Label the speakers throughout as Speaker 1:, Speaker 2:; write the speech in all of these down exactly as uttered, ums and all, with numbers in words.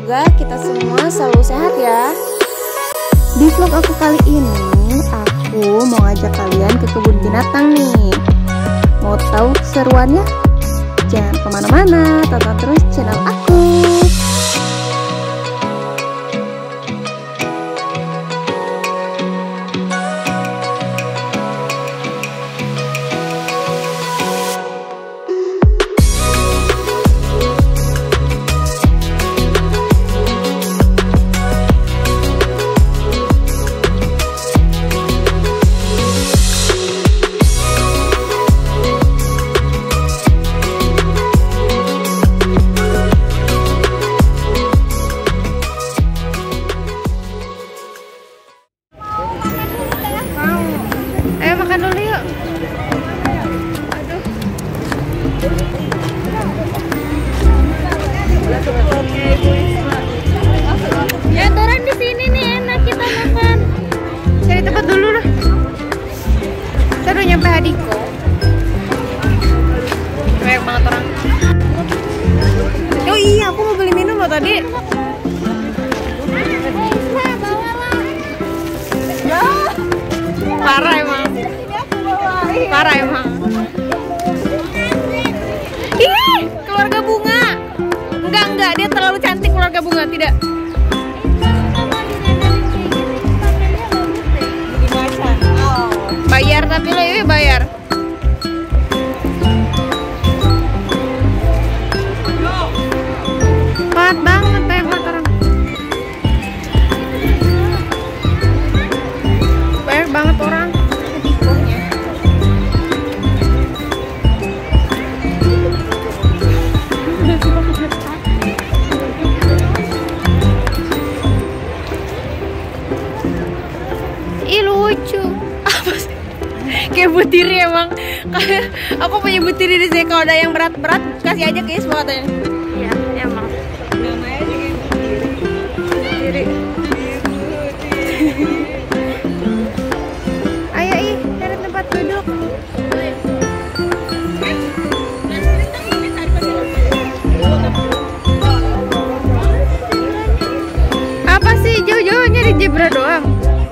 Speaker 1: Semoga kita semua selalu sehat ya. Di vlog aku kali ini, aku mau ngajak kalian ke kebun binatang nih. Mau tahu keseruannya? Jangan kemana-mana, tonton terus channel aku.
Speaker 2: Makan dulu yuk. Aduh. Ya orang di sini nih enak kita makan. Cari tempat dulu lah. Kita udah nyampe Hadiko. Banyak banget orang. Oh iya, aku mau beli minum loh tadi. Parah emang. Parah emang. Ih, keluarga bunga. Enggak, enggak, dia terlalu cantik keluarga bunga, tidak. Bayar tapi lo ya bayar. Pahat banget, banyak banget orang. Banyak banget orang. Ih lucu. Apa sih? Kayak butiri emang. Aku punya butiri di sini. Kalau ada yang berat-berat kasih aja ke Isma katanya. Iya emang. Namanya juga butiri. Ayo ih cari tempat duduk. Apa sih jauh-jauh nyari zebra doang?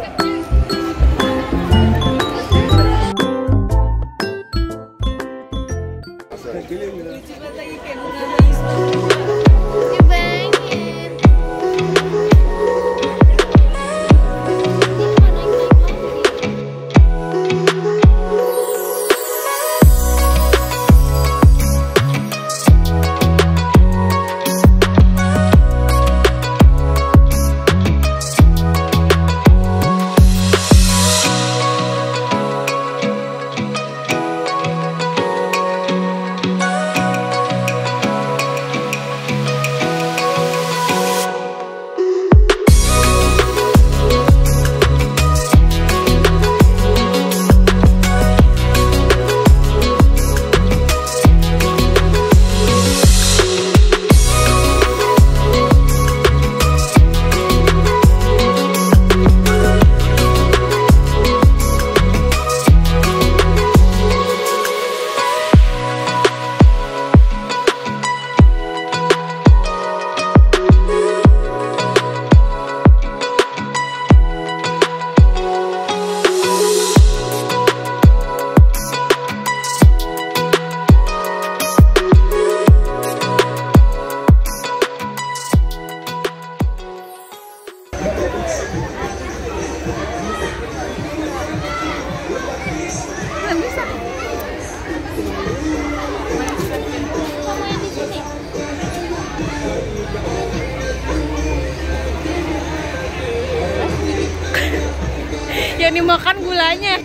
Speaker 2: Yang dimakan gulanya.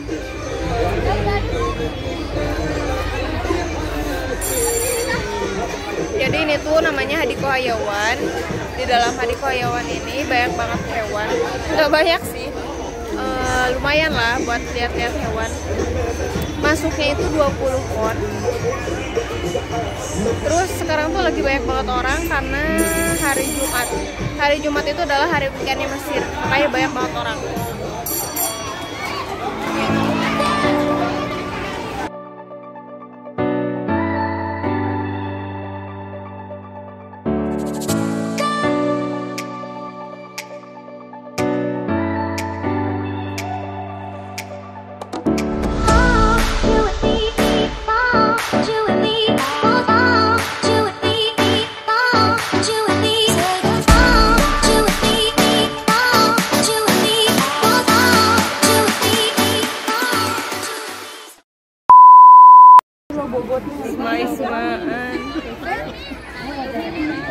Speaker 2: Jadi ini tuh namanya Hadiko Hayawan. Di dalam Hadiko Hayawan ini banyak banget hewan. Nggak banyak sih, e, lumayan lah buat lihat-lihat hewan. Masuknya itu dua puluh pon. Terus sekarang tuh lagi banyak banget orang karena hari Jumat. Hari Jumat itu adalah hari weekendnya Mesir, makanya banyak banget orang.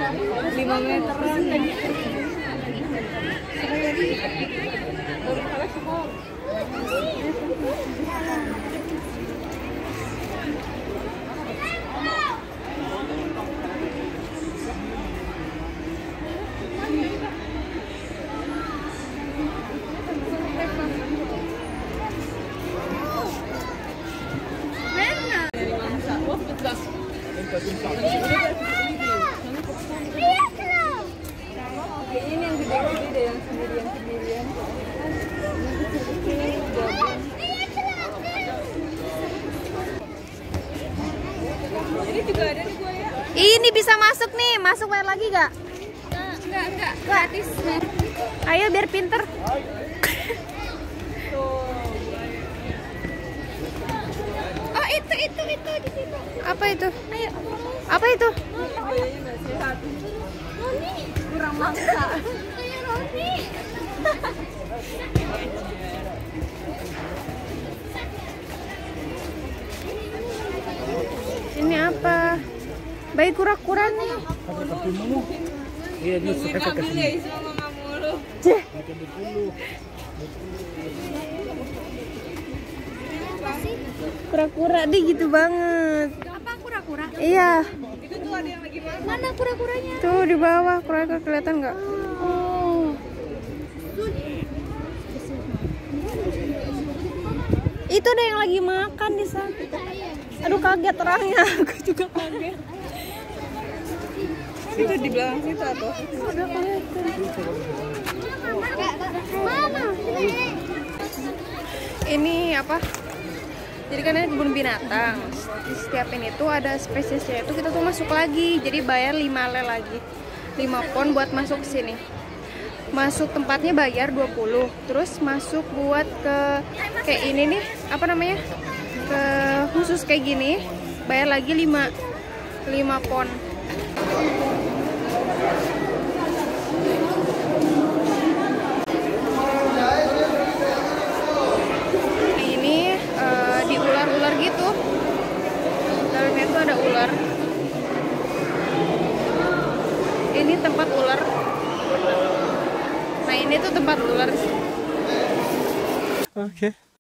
Speaker 2: lima meteran.
Speaker 3: Ini yang gede-gede deh, yang sendirian sendirian. Ini juga ada nih gue ya.
Speaker 2: Ini bisa masuk nih, masuk bayar lagi gak?
Speaker 3: Enggak, enggak, gratis.
Speaker 2: Ayo biar pinter.
Speaker 3: Oh itu itu itu di situ.
Speaker 2: Apa itu?
Speaker 3: Ayo.
Speaker 2: Apa itu?
Speaker 3: Bayarnya nggak sehat. Roni. Kurang mangsa. Kayak Roni.
Speaker 2: Ini apa? Bayi kura-kura nih.
Speaker 4: Iya, dia suka ke sini.
Speaker 3: Guys, mama nggak mulu.
Speaker 2: Cih. Kura-kura deh gitu banget.
Speaker 3: Apa kura-kura?
Speaker 2: Iya.
Speaker 3: Itu tuh ada yang lagi mana? Mana kura-kuranya?
Speaker 2: Tuh di bawah, kura-kura kelihatan nggak?
Speaker 3: Oh.
Speaker 2: Itu ada yang lagi makan di sana. Aduh kaget orangnya, aku juga kaget.
Speaker 3: Itu di belakang situ atau?
Speaker 2: Udah kelihatan.
Speaker 3: Mama.
Speaker 2: Ini apa? Jadi kan ini kebun binatang. Di setiap ini tuh ada spesiesnya itu kita tuh masuk lagi. Jadi bayar lima le lagi. lima pon buat masuk ke sini. Masuk tempatnya bayar dua puluh. Terus masuk buat ke kayak ini nih, apa namanya? Ke khusus kayak gini, bayar lagi lima pon. Ini uh, di ular-ular gitu. Dalamnya tuh ada ular. Ini tempat ular. Nah ini tuh tempat ular.
Speaker 4: Oke.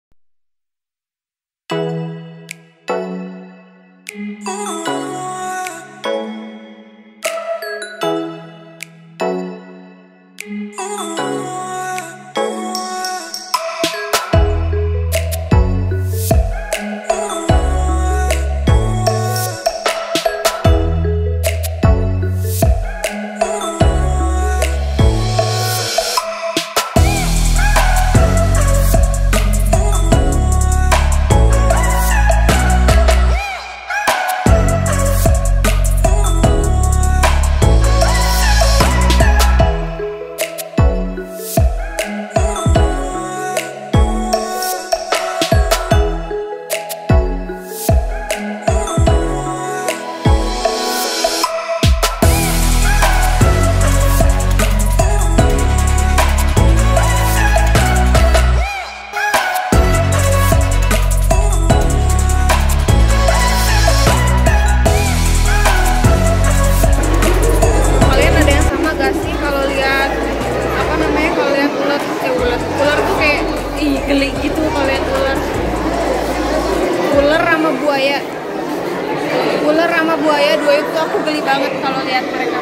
Speaker 2: Ular sama buaya dua itu aku geli banget kalau lihat mereka.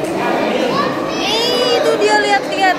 Speaker 2: Ih, itu dia lihat-lihat.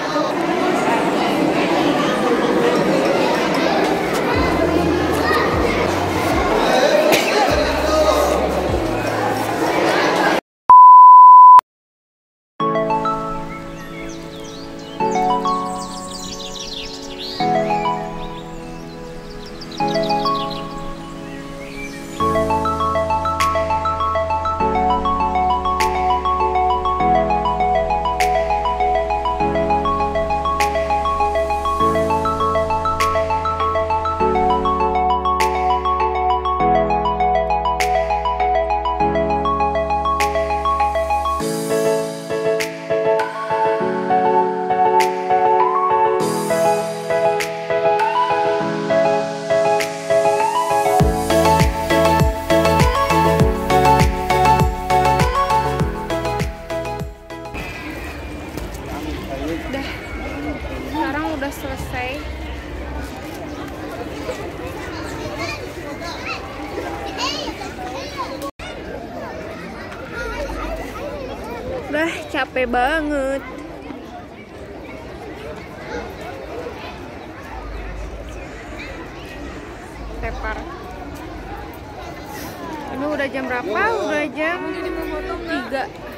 Speaker 2: selesai. Udah capek banget. Tepar. Ini udah jam berapa? Udah jam tiga.